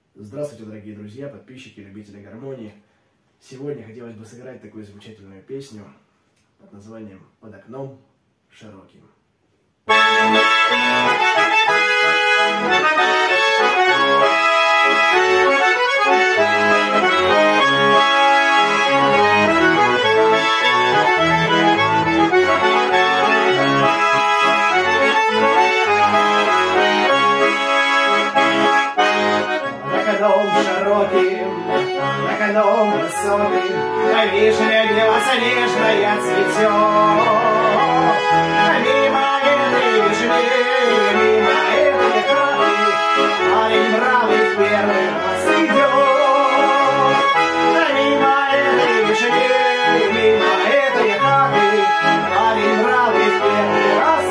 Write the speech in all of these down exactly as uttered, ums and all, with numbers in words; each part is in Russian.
Здравствуйте, дорогие друзья, подписчики, любители гармонии. Сегодня хотелось бы сыграть такую замечательную песню под названием «Под окном широким». Окном широким, окном высоким, а вишня белоснежная цветет. А мимо этой вишни, мимо этой хаты, парень бравый в первый раз идет. А мимо этой вишни, мимо этой хаты, парень бравый в первый раз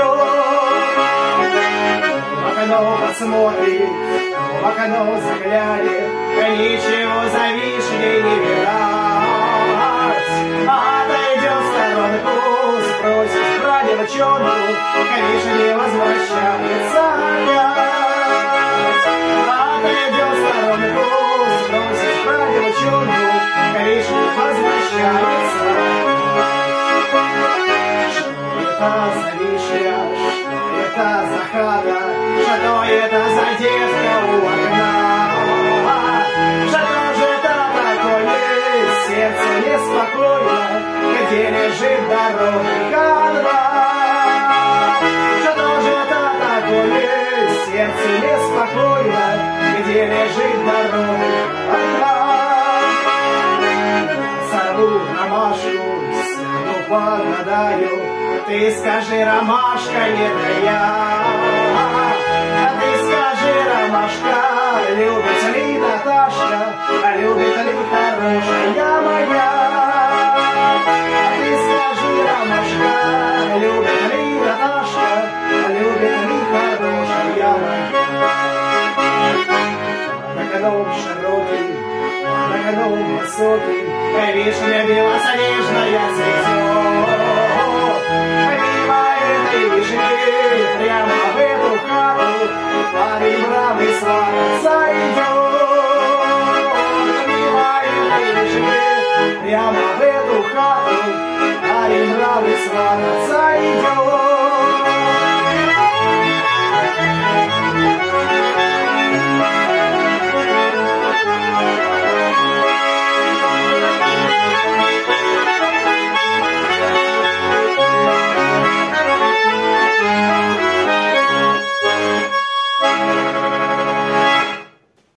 идет. В окно посмотрит, в окно заглянет, ничего за вишней не видать. Отойдет в сторонку, спросит про девчонку, к вишне возвращается опять. Отойдет в сторонку, спросит про девчонку, к вишне возвращается. Что это за вишня, что это за хата, что это за девка у окна? Что же это такое, сердце неспокойно, где лежит дорога одна? Что же это такое, сердце неспокойно, где лежит дорога одна? Сорву ромашку, сяду погадаю, ты скажи, ромашка, не я. А ты скажи, ромашка, любит ли Наташка, а любит ли хорошая моя? А ты скажи, ромашка, любит ли Наташка, а любит ли хорошая моя? На окном широкий, на окном высокий, вишня белоснежная цветет. Мимо этой вишни, прямо в эту хату, парень бравый свататься идет. Мимо этой вишни, прямо в эту хату, парень бравый свататься идет.